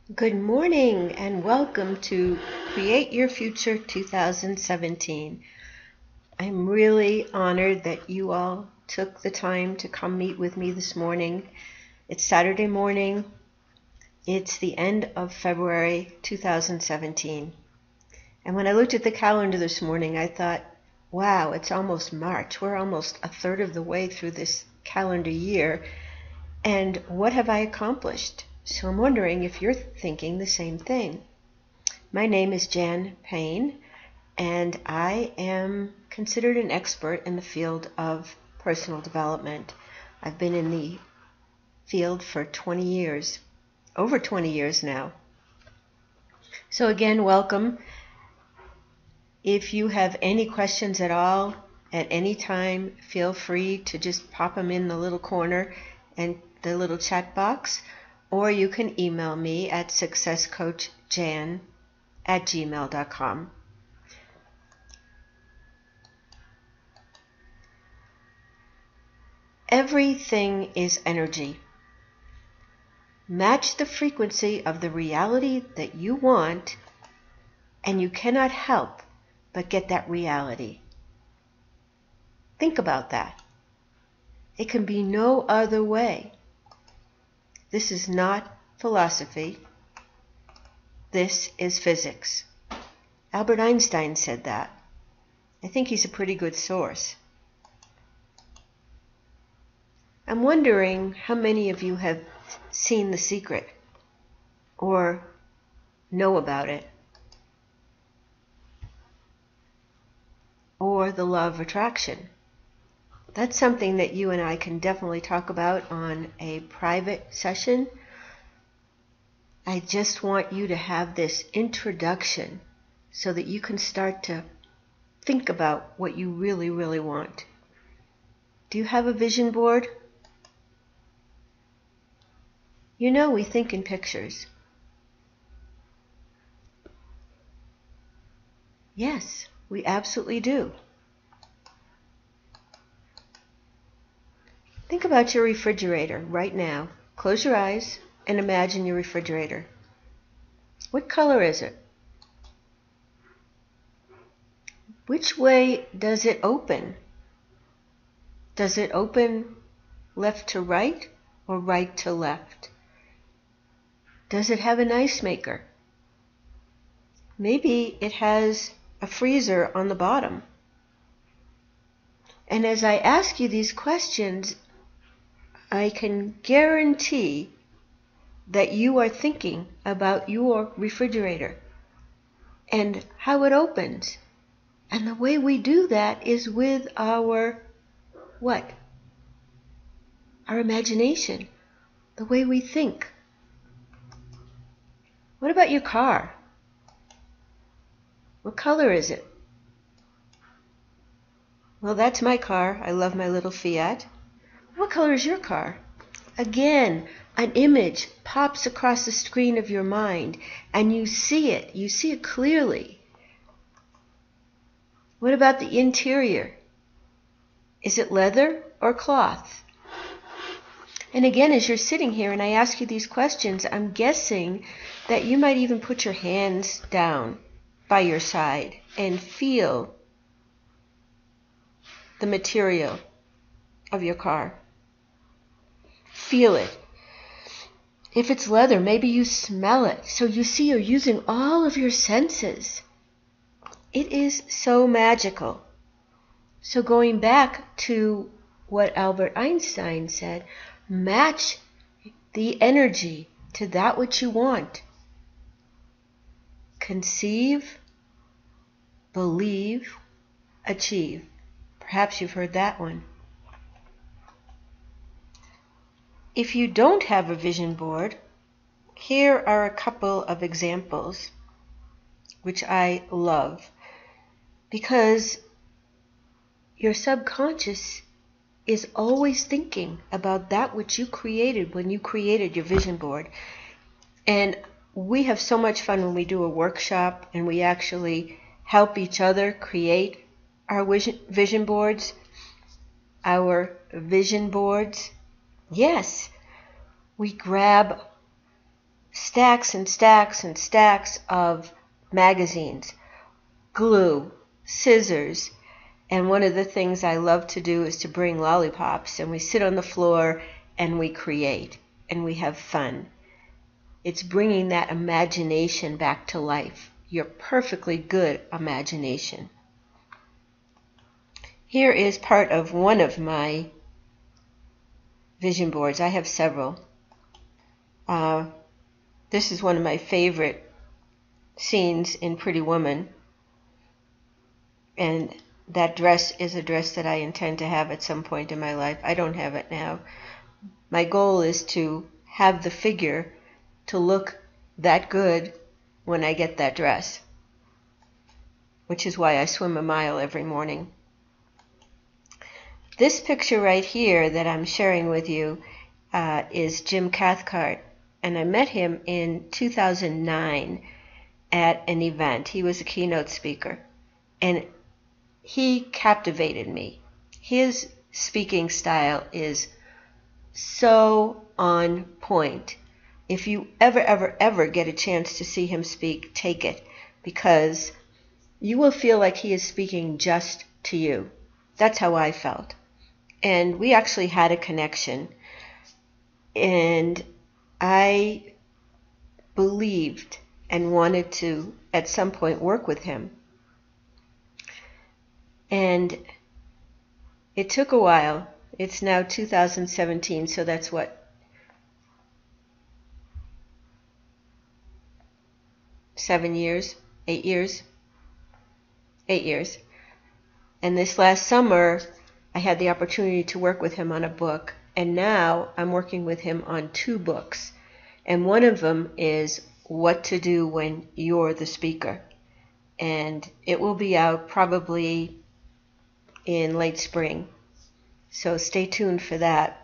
Good morning and welcome to Create Your Future 2017. I'm really honored that you all took the time to come meet with me this morning. It's Saturday morning. It's the end of February 2017. And when I looked at the calendar this morning, I thought, wow, it's almost March. We're almost a third of the way through this calendar year. And what have I accomplished? So I'm wondering if you're thinking the same thing. My name is Jan Payne, and I am considered an expert in the field of personal development. I've been in the field for 20 years, over 20 years now. So again, welcome. If you have any questions at all, at any time, feel free to just pop them in the little corner and the little chat box. Or you can email me at successcoachjan@gmail.com. Everything is energy. Match the frequency of the reality that you want, and you cannot help but get that reality. Think about that. It can be no other way. This is not philosophy. This is physics. Albert Einstein said that. I think he's a pretty good source. I'm wondering how many of you have seen The Secret or know about it, or the law of attraction. That's something that you and I can definitely talk about on a private session. I just want you to have this introduction so that you can start to think about what you really, really want. Do you have a vision board? You know, we think in pictures. Yes, we absolutely do. Think about your refrigerator right now. Close your eyes and imagine your refrigerator. What color is it? Which way does it open? Does it open left to right or right to left? Does it have an ice maker? Maybe it has a freezer on the bottom. And as I ask you these questions, I can guarantee that you are thinking about your refrigerator and how it opens. And the way we do that is with our what? Our imagination, the way we think. What about your car? What color is it? Well, that's my car. I love my little Fiat. What color is your car? Again, an image pops across the screen of your mind and you see it. You see it clearly. What about the interior? Is it leather or cloth? And again, as you're sitting here and I ask you these questions, I'm guessing that you might even put your hands down by your side and feel the material of your car. Feel it. If it's leather, maybe you smell it. So you see, you're using all of your senses. It is so magical. So going back to what Albert Einstein said, match the energy to that which you want. Conceive, believe, achieve. Perhaps you've heard that one. If you don't have a vision board, here are a couple of examples which I love, because your subconscious is always thinking about that which you created when you created your vision board. And we have so much fun when we do a workshop and we actually help each other create our vision boards. Our vision boards. Yes, we grab stacks and stacks and stacks of magazines, glue, scissors, and one of the things I love to do is to bring lollipops, and we sit on the floor and we create and we have fun. It's bringing that imagination back to life, your perfectly good imagination. Here is part of one of my vision boards. I have several. This is one of my favorite scenes in Pretty Woman, and that dress is a dress that I intend to have at some point in my life. I don't have it now. My goal is to have the figure to look that good when I get that dress, which is why I swim a mile every morning. This picture right here that I'm sharing with you is Jim Cathcart, and I met him in 2009 at an event. He was a keynote speaker, and he captivated me. His speaking style is so on point. If you ever get a chance to see him speak, take it, because you will feel like he is speaking just to you. That's how I felt. And we actually had a connection, and I believed and wanted to at some point work with him. And it took a while. It's now 2017, so that's what, 7 years, 8 years? 8 years. And this last summer, I had the opportunity to work with him on a book, and now I'm working with him on 2 books. And one of them is What to Do When You're the Speaker. And it will be out probably in late spring. So stay tuned for that.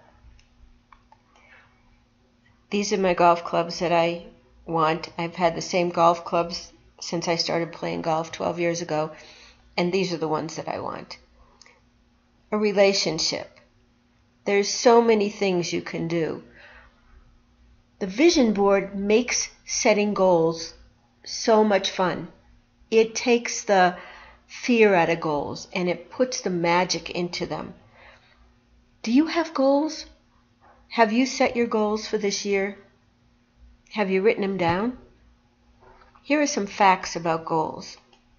These are my golf clubs that I want. I've had the same golf clubs since I started playing golf 12 years ago, and these are the ones that I want. A relationship. There's so many things you can do. The vision board makes setting goals so much fun. It takes the fear out of goals and it puts the magic into them. Do you have goals? Have you set your goals for this year? Have you written them down? Here are some facts about goals.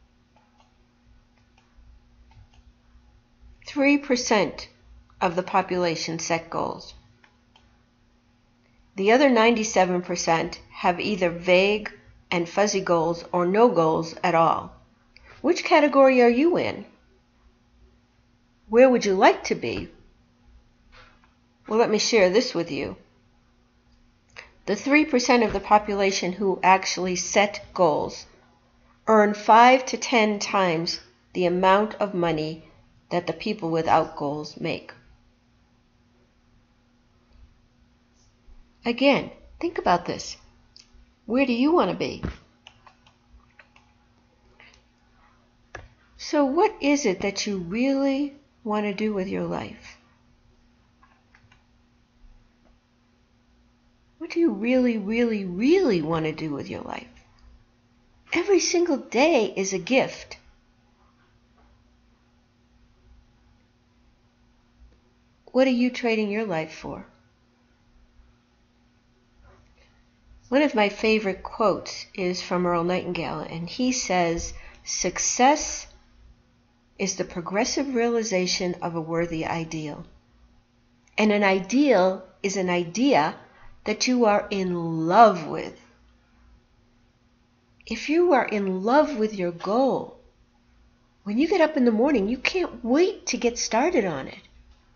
3% of the population set goals. The other 97% have either vague and fuzzy goals or no goals at all. Which category are you in? Where would you like to be? Well, let me share this with you. The 3% of the population who actually set goals earn 5 to 10 times the amount of money that the people without goals make. Again, think about this. Where do you want to be? So what is it that you really want to do with your life? What do you really, really, really want to do with your life? Every single day is a gift. What are you trading your life for? One of my favorite quotes is from Earl Nightingale, and he says, "Success is the progressive realization of a worthy ideal." And an ideal is an idea that you are in love with. If you are in love with your goal, when you get up in the morning, you can't wait to get started on it.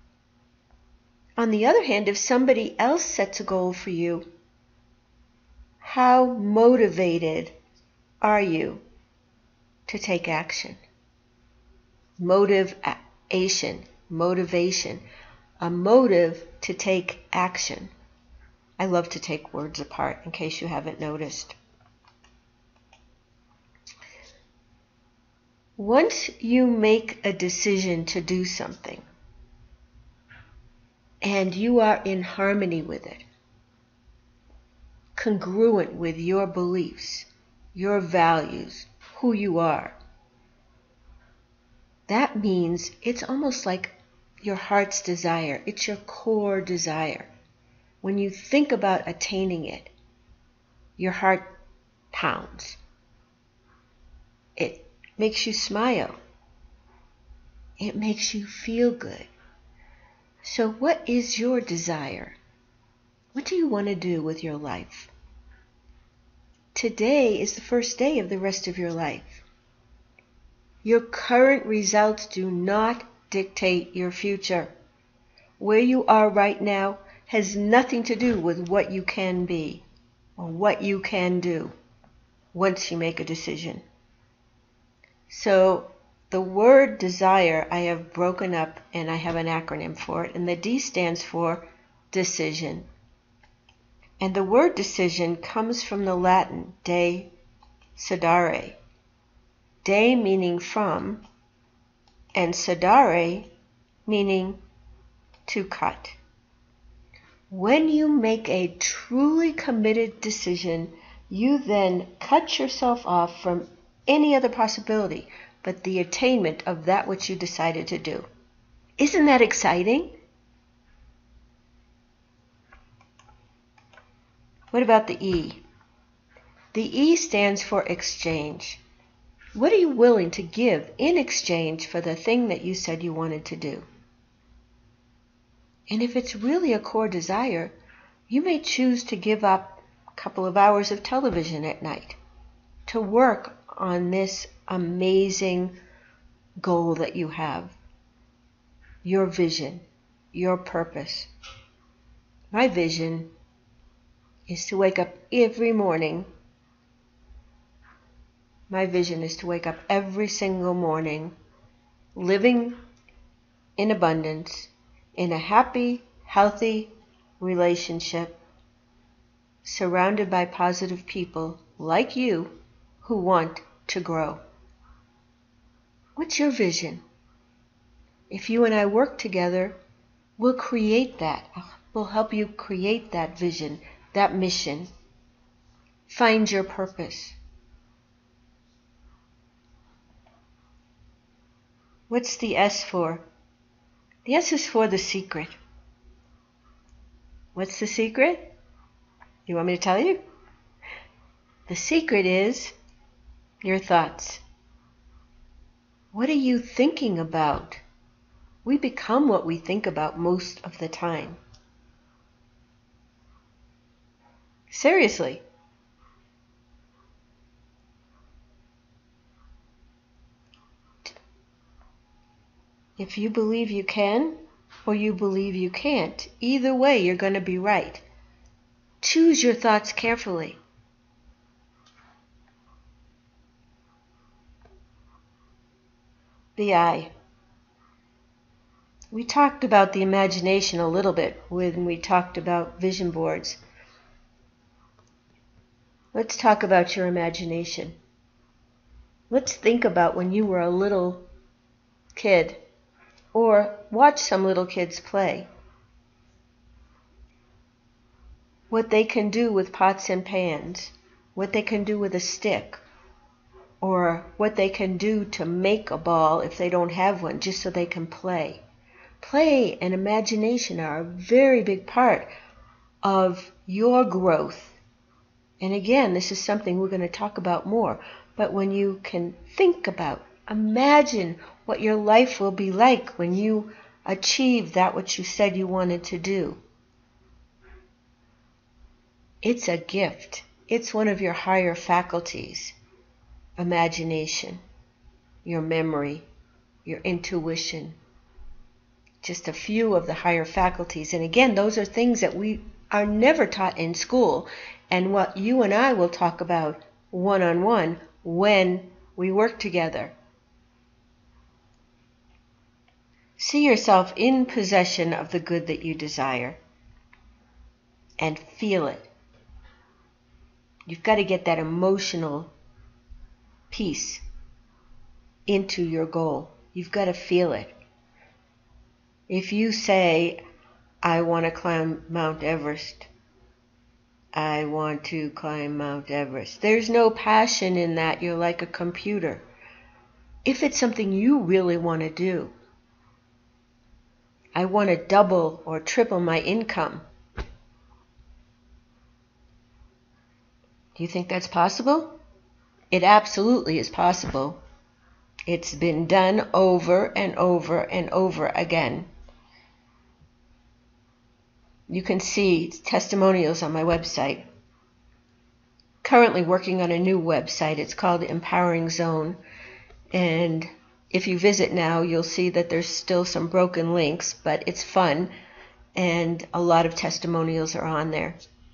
On the other hand, if somebody else sets a goal for you, how motivated are you to take action? Motivation, a motive to take action. I love to take words apart in case you haven't noticed. Once you make a decision to do something and you are in harmony with it, congruent with your beliefs, your values, who you are. That means it's almost like your heart's desire. It's your core desire. When you think about attaining it, your heart pounds. It makes you smile. It makes you feel good. So what is your desire? What do you want to do with your life? Today is the first day of the rest of your life. Your current results do not dictate your future. Where you are right now has nothing to do with what you can be or what you can do once you make a decision. So the word desire I have broken up and I have an acronym for it, and the D stands for decision. And the word decision comes from the Latin de sedare. De meaning from, and sedare meaning to cut. When you make a truly committed decision, you then cut yourself off from any other possibility but the attainment of that which you decided to do. Isn't that exciting? What about the E? The E stands for exchange. What are you willing to give in exchange for the thing that you said you wanted to do? And if it's really a core desire, you may choose to give up a couple of hours of television at night to work on this amazing goal that you have, your vision, your purpose. My vision is to wake up every morning. My vision is to wake up every single morning living in abundance, in a happy, healthy relationship, surrounded by positive people like you who want to grow. What's your vision? If you and I work together, we'll create that. We'll help you create that vision, that mission. Find your purpose. What's the S for? The S is for the secret. What's the secret? You want me to tell you? The secret is your thoughts. What are you thinking about? We become what we think about most of the time. Seriously. If you believe you can or you believe you can't, either way you're going to be right. Choose your thoughts carefully. The I. We talked about the imagination a little bit when we talked about vision boards. Let's talk about your imagination. Let's think about when you were a little kid, or watch some little kids play. What they can do with pots and pans, what they can do with a stick, or what they can do to make a ball if they don't have one, just so they can play. Play and imagination are a very big part of your growth. And again, this is something we're going to talk about more. But when you can think about, imagine what your life will be like when you achieve that which you said you wanted to do. It's a gift. It's one of your higher faculties. Imagination, your memory, your intuition. Just a few of the higher faculties. And again, those are things that we are never taught in school, and what you and I will talk about one-on-one when we work together. See yourself in possession of the good that you desire and feel it. You've got to get that emotional piece into your goal. You've got to feel it. If you say, I want to climb Mount Everest, I want to climb Mount Everest. There's no passion in that. You're like a computer. If it's something you really want to do, I want to double or triple my income. Do you think that's possible? It absolutely is possible. It's been done over and over and over again. You can see testimonials on my website. Currently working on a new website. It's called Empowering Zone. And if you visit now, you'll see that there's still some broken links, but it's fun. And a lot of testimonials are on there.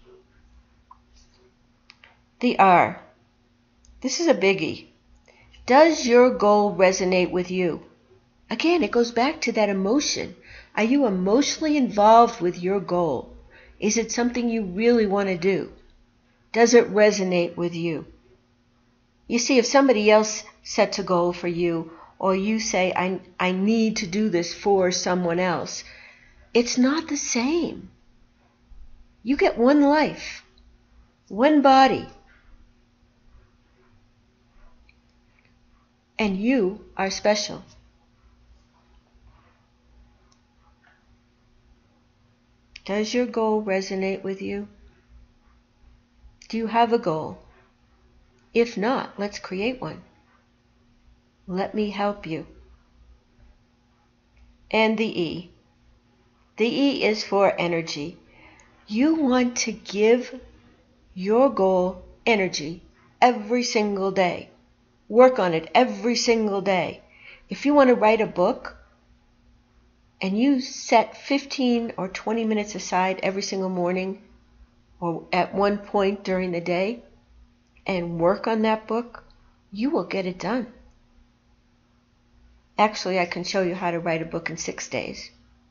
The R. This is a biggie. Does your goal resonate with you? Again, it goes back to that emotion. Are you emotionally involved with your goal? Is it something you really want to do? Does it resonate with you? You see, if somebody else sets a goal for you, or you say, I need to do this for someone else, it's not the same. You get one life, one body, and you are special. Does your goal resonate with you? Do you have a goal? If not, let's create one. Let me help you. And the E. The E is for energy. You want to give your goal energy every single day. Work on it every single day. If you want to write a book and you set 15 or 20 minutes aside every single morning or at one point during the day and work on that book, you will get it done. Actually, I can show you how to write a book in 6 days.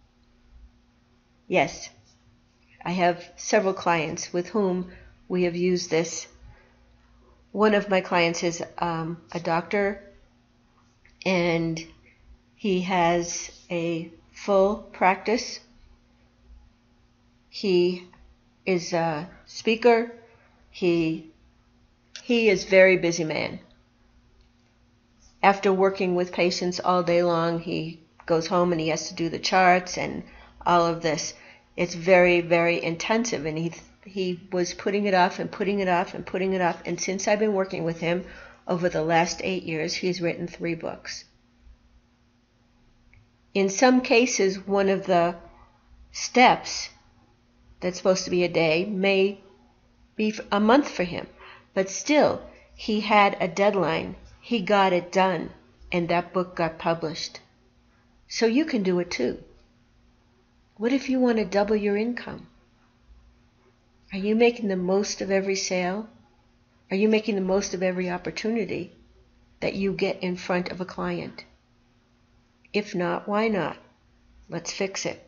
Yes, I have several clients with whom we have used this. One of my clients is a doctor, and he has a full practice. He is a speaker. He is a very busy man. After working with patients all day long, he goes home and he has to do the charts and all of this. It's very, very intensive, and he was putting it off and putting it off and putting it off. And since I've been working with him over the last 8 years, he's written 3 books. In some cases, one of the steps that's supposed to be a day may be a month for him. But still, he had a deadline. He got it done, and that book got published. So you can do it too. What if you want to double your income? Are you making the most of every sale? Are you making the most of every opportunity that you get in front of a client? If not, why not? Let's fix it.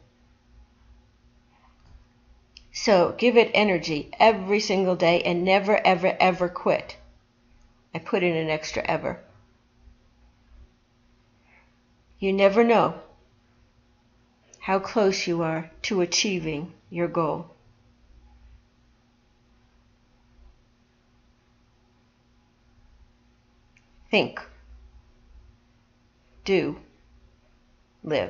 So give it energy every single day and never, ever, ever quit. I put in an extra ever. You never know how close you are to achieving your goal. Think, do, live.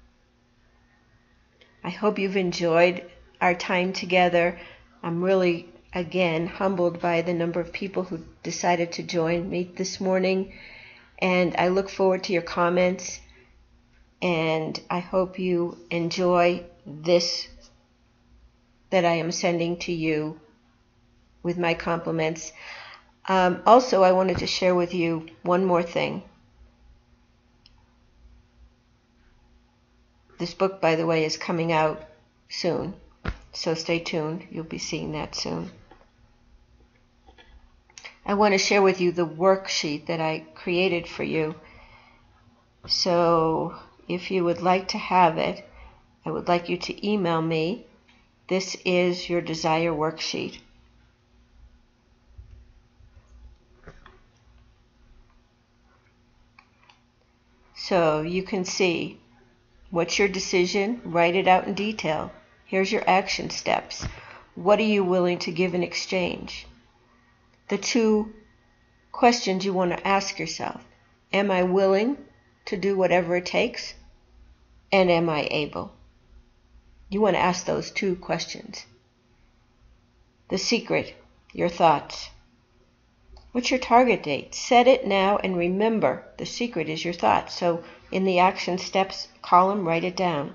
I hope you've enjoyed our time together. I'm really, again, humbled by the number of people who decided to join me this morning, and I look forward to your comments, and I hope you enjoy this that I am sending to you with my compliments. Also, I wanted to share with you one more thing. This book, by the way, is coming out soon, so stay tuned. You'll be seeing that soon. I want to share with you the worksheet that I created for you. So if you would like to have it, I would like you to email me. This is your desire worksheet. So you can see what's your decision, write it out in detail. Here's your action steps. What are you willing to give in exchange? The two questions you want to ask yourself. Am I willing to do whatever it takes? And am I able? You want to ask those two questions. The secret, your thoughts. What's your target date? Set it now and remember the secret is your thoughts. So in the action steps column, write it down.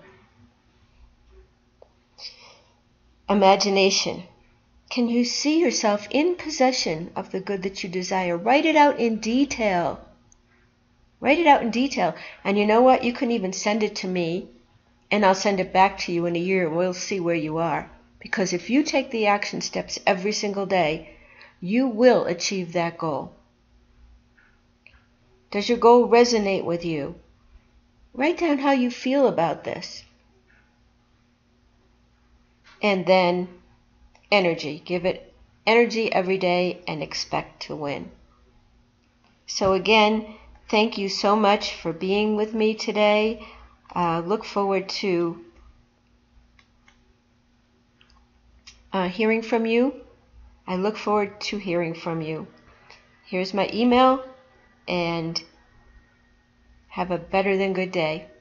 Imagination. Can you see yourself in possession of the good that you desire? Write it out in detail. Write it out in detail. And you know what? You can even send it to me, and I'll send it back to you in a year, and we'll see where you are. Because if you take the action steps every single day, you will achieve that goal. Does your goal resonate with you? Write down how you feel about this. And then energy. Give it energy every day and expect to win. So again, thank you so much for being with me today. Look forward to hearing from you. I look forward to hearing from you. Here's my email, and have a better than good day.